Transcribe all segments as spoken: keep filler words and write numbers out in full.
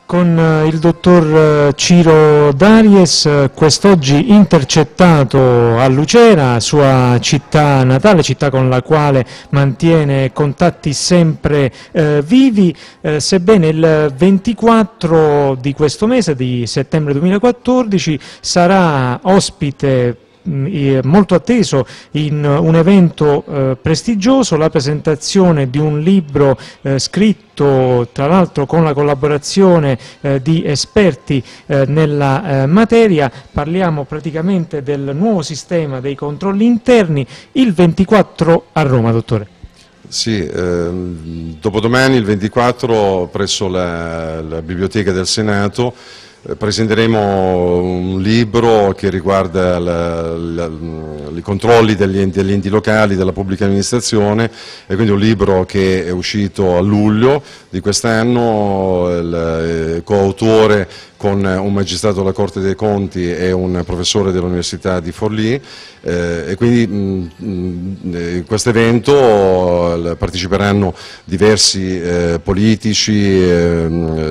Con il dottor Ciro Daries, quest'oggi intercettato a Lucera, sua città natale, città con la quale mantiene contatti sempre eh, vivi, eh, sebbene il ventiquattro di questo mese, di settembre duemilaquattordici, sarà ospite molto atteso in un evento eh, prestigioso, la presentazione di un libro eh, scritto tra l'altro con la collaborazione eh, di esperti eh, nella eh, materia. Parliamo praticamente del nuovo sistema dei controlli interni, il ventiquattro a Roma, dottore. Sì, eh, dopodomani il ventiquattro presso la, la Biblioteca del Senato presenteremo un libro che riguarda la, la, i controlli degli enti, degli enti locali, della pubblica amministrazione, e quindi un libro che è uscito a luglio di quest'anno, il coautore con un magistrato della Corte dei Conti e un professore dell'Università di Forlì, eh, e quindi mh, mh, in questo evento parteciperanno diversi eh, politici, eh,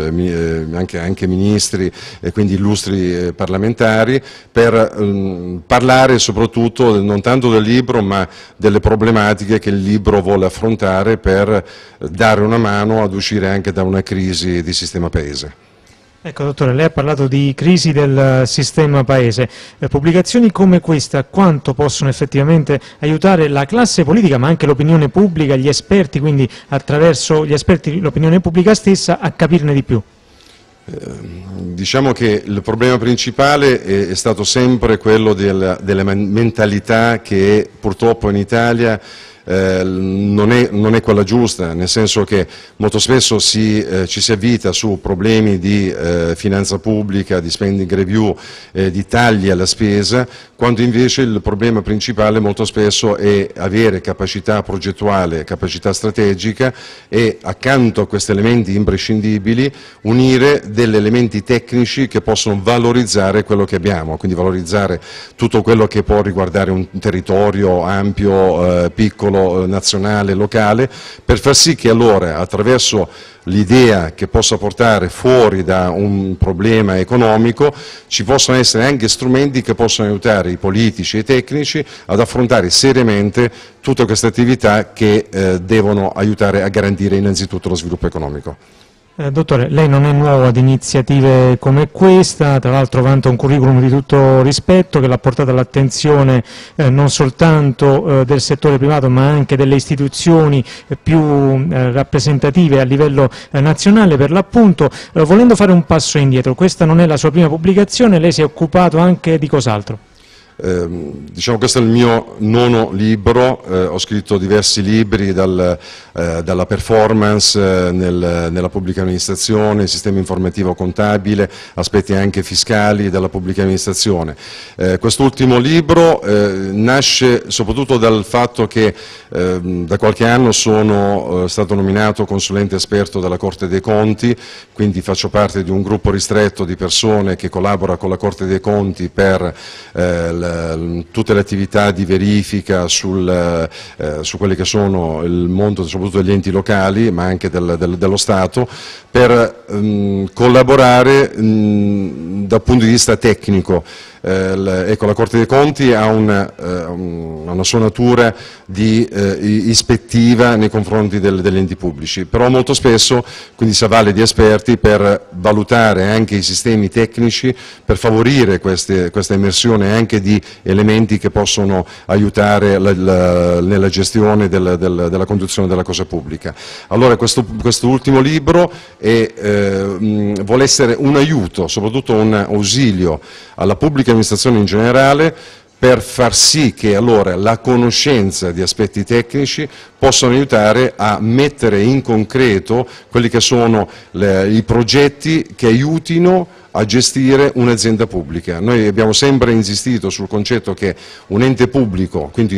mh, anche, anche ministri e quindi illustri eh, parlamentari, per mh, parlare soprattutto non tanto del libro ma delle problematiche che il libro vuole affrontare per dare una mano ad uscire anche da una crisi di sistema paese. Ecco, dottore, lei ha parlato di crisi del sistema paese. Eh, pubblicazioni come questa quanto possono effettivamente aiutare la classe politica, ma anche l'opinione pubblica, gli esperti, quindi attraverso gli esperti l'opinione pubblica stessa, a capirne di più? Eh, diciamo che il problema principale è, è stato sempre quello del, della mentalità che purtroppo in Italia Eh, non, è, non è quella giusta, nel senso che molto spesso si, eh, ci si avvita su problemi di eh, finanza pubblica, di spending review, eh, di tagli alla spesa, quando invece il problema principale molto spesso è avere capacità progettuale, capacità strategica e accanto a questi elementi imprescindibili unire degli elementi tecnici che possono valorizzare quello che abbiamo, quindi valorizzare tutto quello che può riguardare un territorio ampio, eh, piccolo, nazionale, locale, per far sì che allora attraverso l'idea che possa portare fuori da un problema economico ci possano essere anche strumenti che possono aiutare i politici e i tecnici ad affrontare seriamente tutte queste attività che eh, devono aiutare a garantire innanzitutto lo sviluppo economico. Eh, dottore, lei non è nuovo ad iniziative come questa, tra l'altro vanta un curriculum di tutto rispetto che l'ha portato all'attenzione eh, non soltanto eh, del settore privato ma anche delle istituzioni eh, più eh, rappresentative a livello eh, nazionale per l'appunto. Eh, volendo fare un passo indietro, questa non è la sua prima pubblicazione, lei si è occupato anche di cos'altro? Eh, diciamo questo è il mio nono libro, eh, ho scritto diversi libri dal, eh, dalla performance eh, nel, nella pubblica amministrazione, sistema informativo contabile, aspetti anche fiscali della pubblica amministrazione. Eh, quest'ultimo libro eh, nasce soprattutto dal fatto che eh, da qualche anno sono eh, stato nominato consulente esperto della Corte dei Conti, quindi faccio parte di un gruppo ristretto di persone che collabora con la Corte dei Conti per eh, tutte le attività di verifica sul, eh, su quelli che sono il mondo soprattutto degli enti locali ma anche del, del, dello Stato, per ehm, collaborare mh, dal punto di vista tecnico. Eh, ecco, la Corte dei Conti ha una, eh, una sua natura di eh, ispettiva nei confronti del, degli enti pubblici, però molto spesso quindi si avvale di esperti per valutare anche i sistemi tecnici, per favorire queste, questa immersione anche di elementi che possono aiutare la, la, nella gestione del, del, della conduzione della cosa pubblica. Allora questo, questo ultimo libro è, eh, mh, vuole essere un aiuto, soprattutto un ausilio alla pubblica amministrazione in generale, per far sì che allora la conoscenza di aspetti tecnici possano aiutare a mettere in concreto quelli che sono le, i progetti che aiutino a gestire un'azienda pubblica. Noi abbiamo sempre insistito sul concetto che un ente pubblico, quindi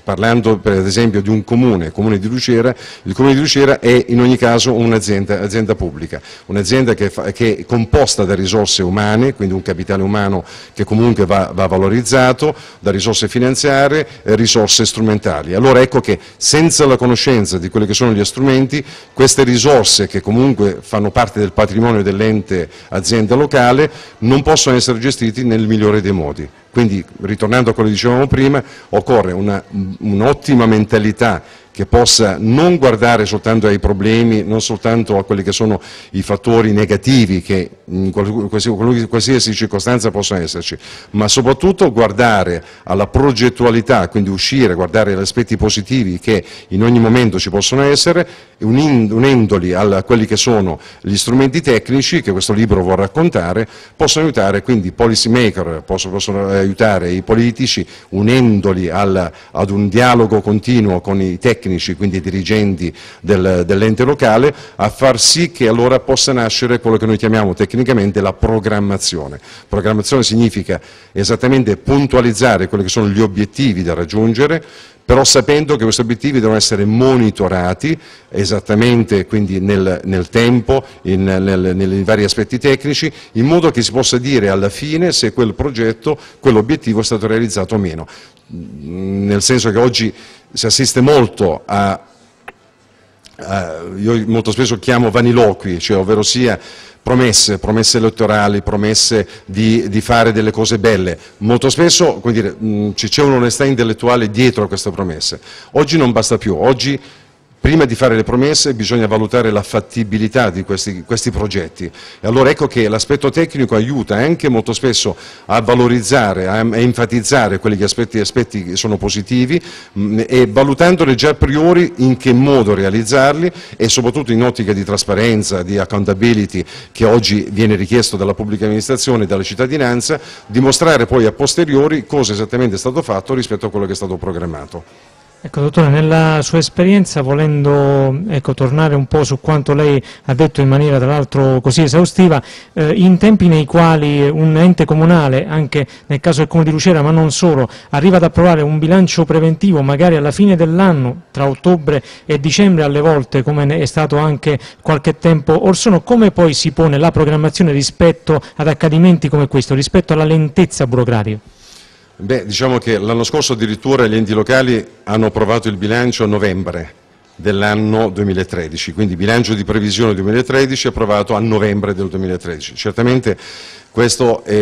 parlando per esempio di un comune, il comune di Lucera, il comune di Lucera è in ogni caso un'azienda azienda pubblica, un'azienda che, che è composta da risorse umane, quindi un capitale umano che comunque va, va valorizzato, da risorse finanziarie e risorse strumentali. Allora ecco che senza la conoscenza di quelli che sono gli strumenti, queste risorse che comunque fanno parte del patrimonio dell'ente azienda locale non possono essere gestiti nel migliore dei modi. Quindi, ritornando a quello che dicevamo prima, occorre un'ottima mentalità che possa non guardare soltanto ai problemi, non soltanto a quelli che sono i fattori negativi che in qualsiasi, qualsiasi circostanza possono esserci, ma soprattutto guardare alla progettualità, quindi uscire, guardare agli aspetti positivi che in ogni momento ci possono essere, unendoli a quelli che sono gli strumenti tecnici che questo libro vuol raccontare, possono aiutare quindi i policy maker, possono, possono aiutare i politici, unendoli al, ad un dialogo continuo con i tecnici, quindi i dirigenti del, dell'ente locale, a far sì che allora possa nascere quello che noi chiamiamo tecnicamente la programmazione. Programmazione significa esattamente puntualizzare quelli che sono gli obiettivi da raggiungere, però sapendo che questi obiettivi devono essere monitorati esattamente quindi nel, nel tempo, in, nel, nei vari aspetti tecnici, in modo che si possa dire alla fine se quel progetto, quell'obiettivo è stato realizzato o meno. Nel senso che oggi si assiste molto a, a io molto spesso chiamo vaniloqui, cioè ovvero sia promesse, promesse elettorali, promesse di, di fare delle cose belle. Molto spesso, come dire, mh, c'è un'onestà intellettuale dietro a queste promesse. Oggi non basta più, oggi prima di fare le promesse bisogna valutare la fattibilità di questi, questi progetti, e allora ecco che l'aspetto tecnico aiuta anche molto spesso a valorizzare, a, a enfatizzare quegli aspetti, aspetti che sono positivi mh, e valutandoli già a priori in che modo realizzarli, e soprattutto in ottica di trasparenza, di accountability che oggi viene richiesto dalla pubblica amministrazione e dalla cittadinanza, dimostrare poi a posteriori cosa esattamente è stato fatto rispetto a quello che è stato programmato. Ecco, dottore, nella sua esperienza, volendo ecco, tornare un po' su quanto lei ha detto in maniera tra l'altro così esaustiva, eh, in tempi nei quali un ente comunale, anche nel caso del Comune di Lucera ma non solo, arriva ad approvare un bilancio preventivo magari alla fine dell'anno, tra ottobre e dicembre alle volte, come è stato anche qualche tempo or sono, come poi si pone la programmazione rispetto ad accadimenti come questo, rispetto alla lentezza burocratica? Beh, diciamo che l'anno scorso addirittura gli enti locali hanno approvato il bilancio a novembre dell'anno duemilatredici, quindi il bilancio di previsione duemilatredici approvato a novembre del duemilatredici. Certamente questo è,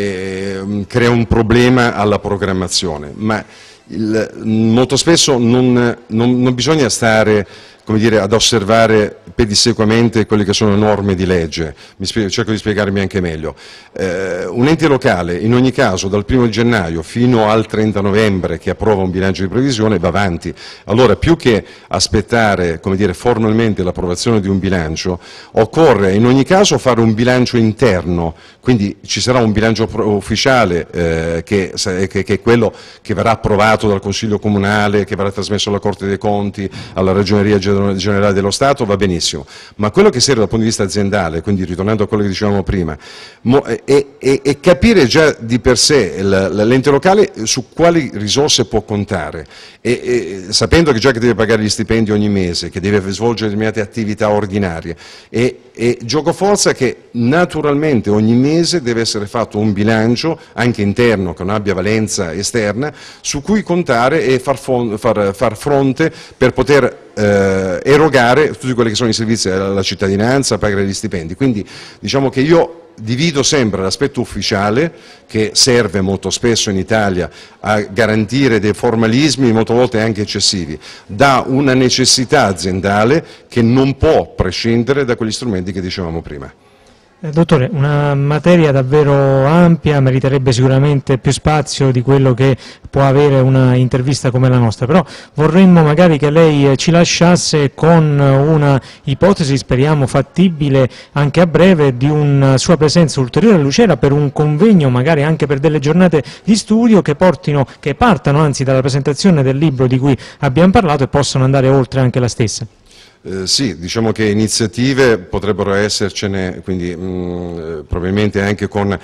è, crea un problema alla programmazione, ma il, molto spesso non, non, non bisogna stare, come dire, ad osservare pedissequamente quelle che sono le norme di legge. Mi spiego, cerco di spiegarmi anche meglio. Eh, un ente locale, in ogni caso, dal primo gennaio fino al trenta novembre che approva un bilancio di previsione, va avanti. Allora, più che aspettare, come dire, formalmente l'approvazione di un bilancio, occorre in ogni caso fare un bilancio interno, quindi ci sarà un bilancio ufficiale eh, che, che, che è quello che verrà approvato dal Consiglio Comunale, che verrà trasmesso alla Corte dei Conti, alla Ragioneria Generale dello Stato, va benissimo, ma quello che serve dal punto di vista aziendale, quindi ritornando a quello che dicevamo prima, è, è, è capire già di per sé l'ente locale su quali risorse può contare, e, e, sapendo che già che deve pagare gli stipendi ogni mese, che deve svolgere determinate attività ordinarie, e, e gioco forza che naturalmente ogni mese deve essere fatto un bilancio anche interno che non abbia valenza esterna su cui contare e far, far, far fronte per poter Eh, erogare tutti quelli che sono i servizi alla cittadinanza, pagare gli stipendi. Quindi diciamo che io divido sempre l'aspetto ufficiale, che serve molto spesso in Italia a garantire dei formalismi molte volte anche eccessivi, da una necessità aziendale che non può prescindere da quegli strumenti che dicevamo prima. Eh, dottore, una materia davvero ampia, meriterebbe sicuramente più spazio di quello che può avere una intervista come la nostra, però vorremmo magari che lei ci lasciasse con una ipotesi, speriamo fattibile anche a breve, di una sua presenza ulteriore a Lucera per un convegno, magari anche per delle giornate di studio che, portino, che partano anzi dalla presentazione del libro di cui abbiamo parlato e possano andare oltre anche la stessa. Eh, sì, diciamo che iniziative potrebbero essercene, quindi mh, probabilmente anche con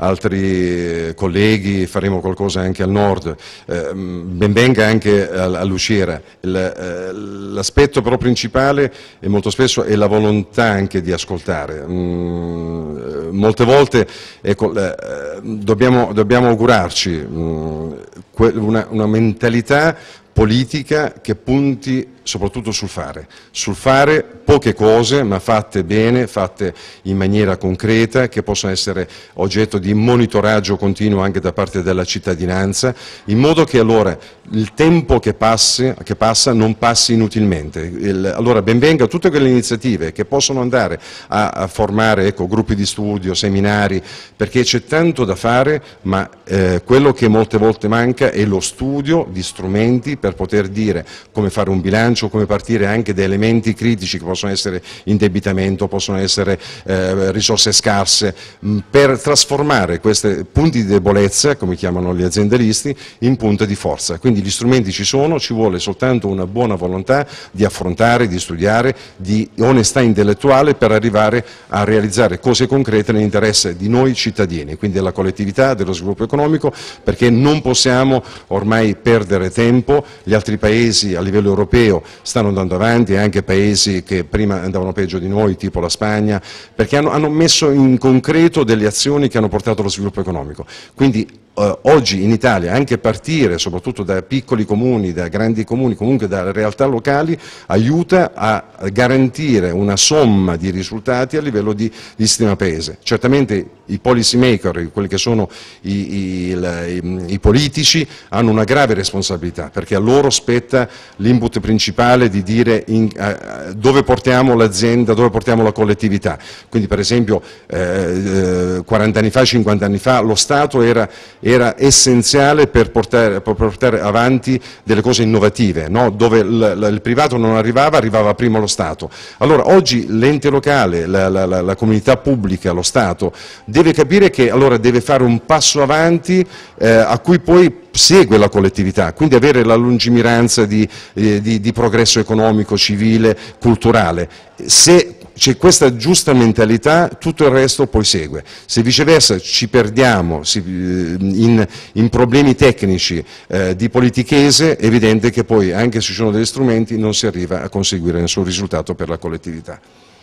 altri colleghi faremo qualcosa anche al nord, eh, ben venga anche a, a Lucera. Eh, l'aspetto però principale e molto spesso è la volontà anche di ascoltare. Mh, molte volte ecco, eh, dobbiamo, dobbiamo augurarci mh, una, una mentalità politica che punti soprattutto sul fare, sul fare poche cose ma fatte bene, fatte in maniera concreta, che possono essere oggetto di monitoraggio continuo anche da parte della cittadinanza, in modo che allora il tempo che, passi, che passa non passi inutilmente. Il, allora ben venga tutte quelle iniziative che possono andare a, a formare ecco, gruppi di studio, seminari, perché c'è tanto da fare, ma eh, quello che molte volte manca è lo studio di strumenti per poter dire come fare un bilancio, come partire anche da elementi critici che possono essere indebitamento, possono essere eh, risorse scarse, mh, per trasformare questi punti di debolezza, come chiamano gli aziendalisti, in punti di forza. Quindi gli strumenti ci sono, ci vuole soltanto una buona volontà di affrontare, di studiare, di onestà intellettuale per arrivare a realizzare cose concrete nell'interesse di noi cittadini, quindi della collettività, dello sviluppo economico, perché non possiamo ormai perdere tempo. Gli altri paesi a livello europeo stanno andando avanti, anche paesi che prima andavano peggio di noi, tipo la Spagna, perché hanno, hanno messo in concreto delle azioni che hanno portato allo sviluppo economico. Quindi eh, oggi in Italia anche partire, soprattutto da piccoli comuni, da grandi comuni, comunque da realtà locali, aiuta a garantire una somma di risultati a livello di, di sistema paese. Certamente i policy maker, quelli che sono i, i, i, i politici, hanno una grave responsabilità, perché a loro spetta l'input principale di dire in, eh, dove portiamo l'azienda, dove portiamo la collettività. Quindi per esempio eh, quaranta anni fa, cinquanta anni fa lo Stato era, era essenziale per portare, per portare avanti delle cose innovative, no? Dove il, il privato non arrivava, arrivava prima lo Stato. Allora oggi l'ente locale, la, la, la, la comunità pubblica, lo Stato, deve capire che allora deve fare un passo avanti eh, a cui poi segue la collettività, quindi avere la lungimiranza di, eh, di, di progresso economico, civile, culturale. Se c'è questa giusta mentalità, tutto il resto poi segue. Se viceversa ci perdiamo si, in, in problemi tecnici eh, di politichese, è evidente che poi anche se ci sono degli strumenti non si arriva a conseguire nessun risultato per la collettività.